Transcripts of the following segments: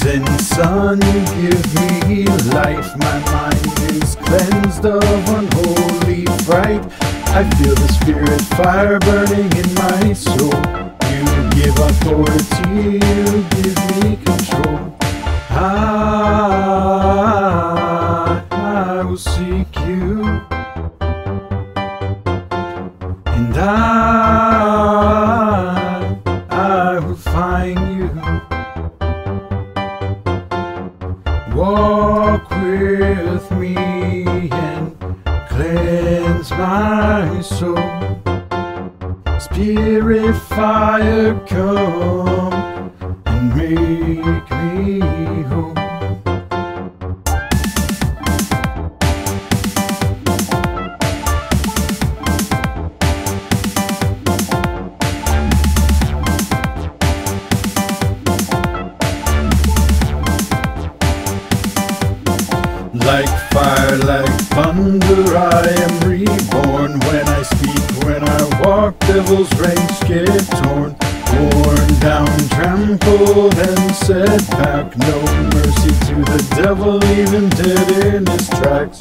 Golden sun, you give me life. My mind is cleansed of unholy fright. I feel the spirit fire burning in my soul. You give authority, you give me control. I will seek you, and I will find you. Walk with me and cleanse my soul. Spirit fire, come and make me whole. Like fire, like thunder, I am reborn. When I speak, when I walk, devil's ranks get torn. Worn down, trampled and set back. No mercy to the devil, even dead in his tracks.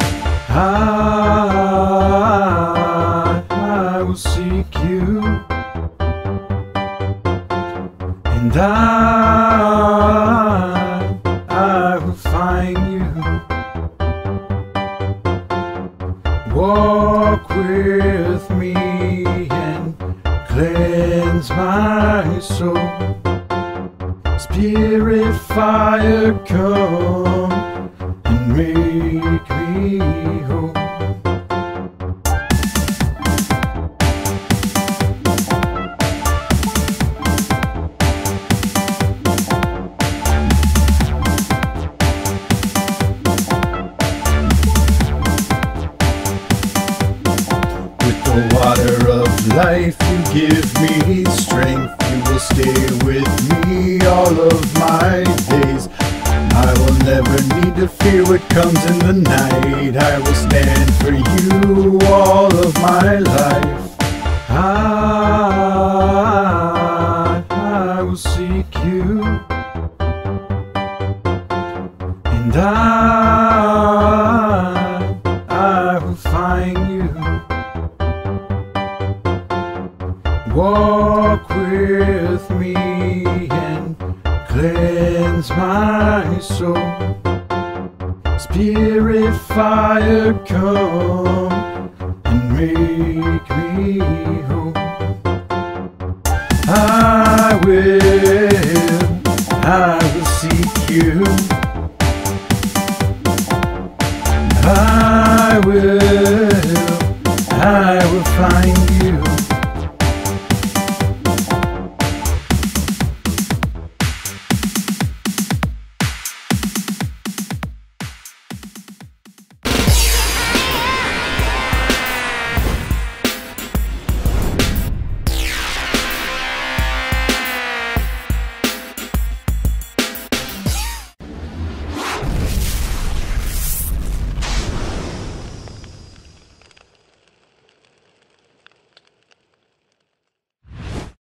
I will seek you, and I will find you. Walk with me and cleanse my soul. Spirit fire, come and make me whole. The water of life, you give me strength. You will stay with me all of my days. I will never need to fear what comes in the night. I will stand for you all of my life. I will seek you, and I will find you. Walk with me and cleanse my soul. Spirit fire, come and make me whole. I will seek you. I will find you.